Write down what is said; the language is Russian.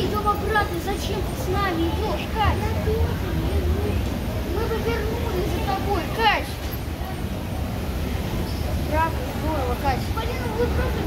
идем обратно. Зачем ты с нами идешь, Кать? Мы бы вернулись за тобой, Кать. Правда, здорово, Кать. Полина, вы правда